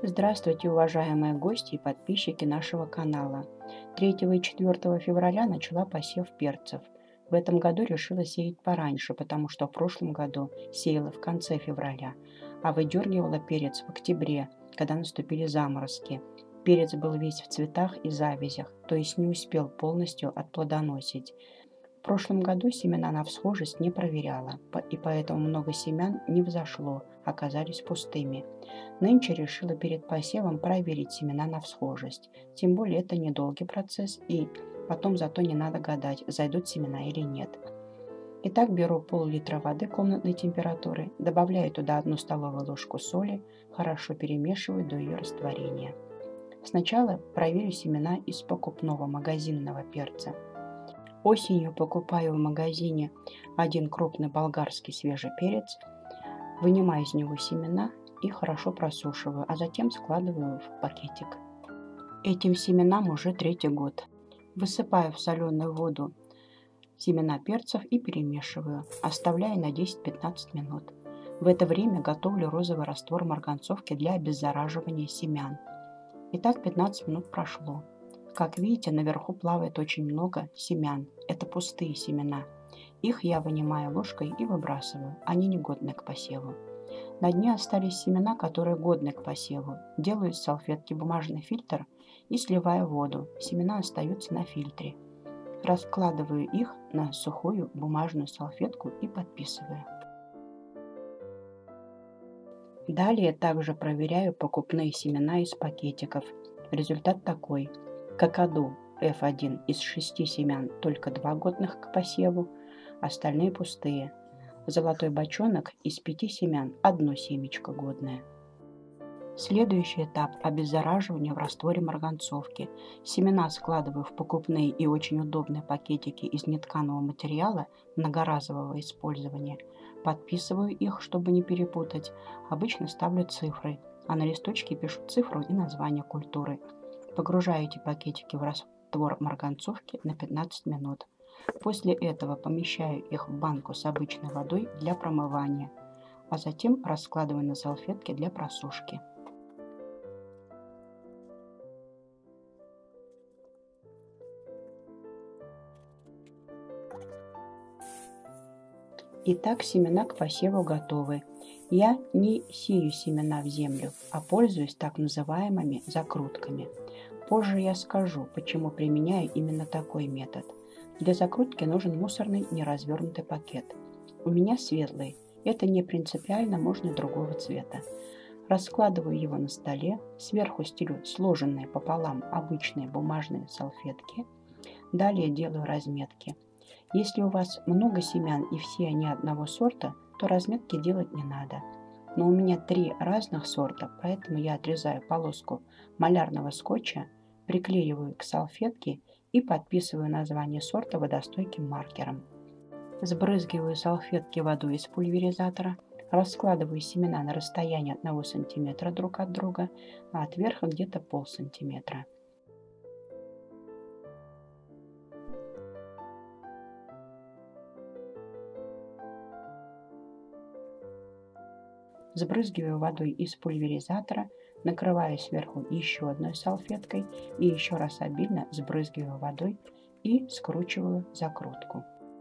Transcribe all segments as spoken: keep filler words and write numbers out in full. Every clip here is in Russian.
Здравствуйте, уважаемые гости и подписчики нашего канала. третьего и четвёртого февраля начала посев перцев. В этом году решила сеять пораньше, потому что в прошлом году сеяла в конце февраля, а выдергивала перец в октябре, когда наступили заморозки. Перец был весь в цветах и завязях, то есть не успел полностью отплодоносить. В прошлом году семена на всхожесть не проверяла, и поэтому много семян не взошло, оказались пустыми. Нынче решила перед посевом проверить семена на всхожесть. Тем более это недолгий процесс, и потом зато не надо гадать, зайдут семена или нет. Итак, беру пол-литра воды комнатной температуры, добавляю туда одну столовую ложку соли, хорошо перемешиваю до ее растворения. Сначала проверю семена из покупного магазинного перца. Осенью покупаю в магазине один крупный болгарский свежий перец, вынимаю из него семена и хорошо просушиваю, а затем складываю в пакетик. Этим семенам уже третий год. Высыпаю в соленую воду семена перцев и перемешиваю, оставляя на десять-пятнадцать минут. В это время готовлю розовый раствор марганцовки для обеззараживания семян. Итак, пятнадцать минут прошло. Как видите, наверху плавает очень много семян. Это пустые семена. Их я вынимаю ложкой и выбрасываю. Они негодны к посеву. На дне остались семена, которые годны к посеву. Делаю из салфетки бумажный фильтр и сливаю воду. Семена остаются на фильтре. Раскладываю их на сухую бумажную салфетку и подписываю. Далее также проверяю покупные семена из пакетиков. Результат такой. Какаду эф один из шести семян только два годных к посеву, остальные пустые. Золотой бочонок из пяти семян одно семечко годное. Следующий этап – обеззараживание в растворе марганцовки. Семена складываю в покупные и очень удобные пакетики из нетканого материала многоразового использования. Подписываю их, чтобы не перепутать. Обычно ставлю цифры, а на листочке пишу цифру и название культуры. Погружаю эти пакетики в раствор марганцовки на пятнадцать минут. После этого помещаю их в банку с обычной водой для промывания, а затем раскладываю на салфетки для просушки. Итак, семена к посеву готовы. Я не сею семена в землю, а пользуюсь так называемыми закрутками. Позже я скажу, почему применяю именно такой метод. Для закрутки нужен мусорный неразвернутый пакет. У меня светлый, это не принципиально, можно другого цвета. Раскладываю его на столе, сверху стелю сложенные пополам обычные бумажные салфетки. Далее делаю разметки. Если у вас много семян и все они одного сорта, то разметки делать не надо. Но у меня три разных сорта, поэтому я отрезаю полоску малярного скотча, приклеиваю к салфетке и подписываю название сорта водостойким маркером. Сбрызгиваю салфетки водой из пульверизатора, раскладываю семена на расстоянии одного сантиметра друг от друга, а от верха где-то полсантиметра. Сбрызгиваю водой из пульверизатора, накрываю сверху еще одной салфеткой и еще раз обильно сбрызгиваю водой и скручиваю закрутку.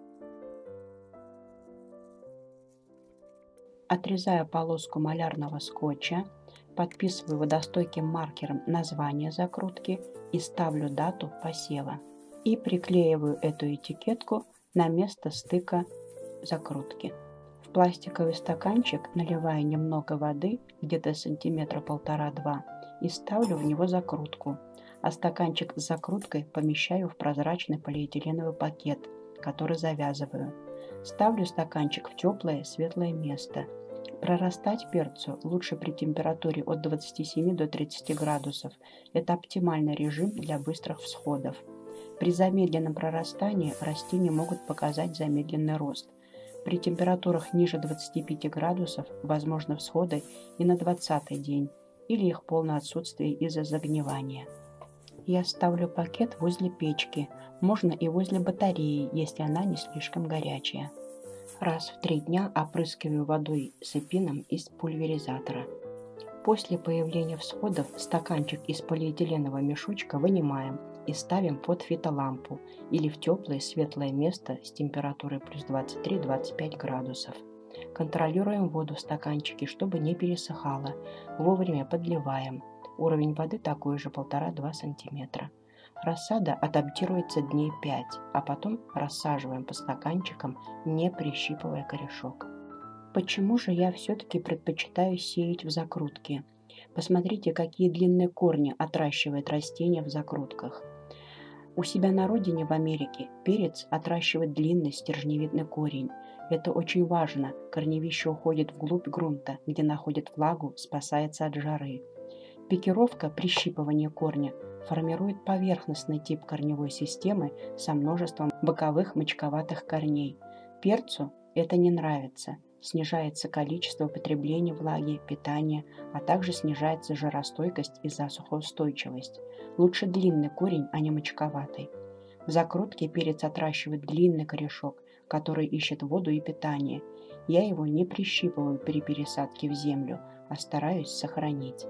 Отрезаю полоску малярного скотча, подписываю водостойким маркером название закрутки и ставлю дату посева. И приклеиваю эту этикетку на место стыка закрутки. В пластиковый стаканчик наливаю немного воды, где-то сантиметра полтора-два, и ставлю в него закрутку, а стаканчик с закруткой помещаю в прозрачный полиэтиленовый пакет, который завязываю. Ставлю стаканчик в теплое светлое место. Прорастать перцу лучше при температуре от двадцати семи до тридцати градусов. Это оптимальный режим для быстрых всходов. При замедленном прорастании растения могут показать замедленный рост. При температурах ниже двадцати пяти градусов возможны всходы и на двадцатый день или их полное отсутствие из-за загнивания. Я ставлю пакет возле печки, можно и возле батареи, если она не слишком горячая. Раз в три дня опрыскиваю водой с эпином из пульверизатора. После появления всходов стаканчик из полиэтиленового мешочка вынимаем и ставим под фитолампу или в теплое светлое место с температурой плюс двадцать три — двадцать пять градусов. Контролируем воду в стаканчике, чтобы не пересыхала. Вовремя подливаем. Уровень воды такой же полтора-два сантиметра. Рассада адаптируется дней пять, а потом рассаживаем по стаканчикам, не прищипывая корешок. Почему же я все-таки предпочитаю сеять в закрутке? Посмотрите, какие длинные корни отращивает растение в закрутках. У себя на родине в Америке перец отращивает длинный стержневидный корень. Это очень важно. Корневище уходит вглубь грунта, где находит влагу, спасается от жары. Пикировка, прищипывание корня, формирует поверхностный тип корневой системы со множеством боковых мочковатых корней. Перцу это не нравится. Снижается количество потребления влаги, питания, а также снижается жаростойкость и засухоустойчивость. Лучше длинный корень, а не мочковатый. В закрутке перец отращивает длинный корешок, который ищет воду и питание. Я его не прищипываю при пересадке в землю, а стараюсь сохранить.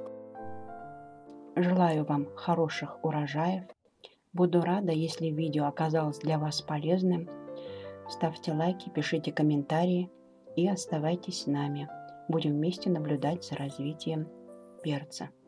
Желаю вам хороших урожаев. Буду рада, если видео оказалось для вас полезным. Ставьте лайки, пишите комментарии и оставайтесь с нами. Будем вместе наблюдать за развитием перца.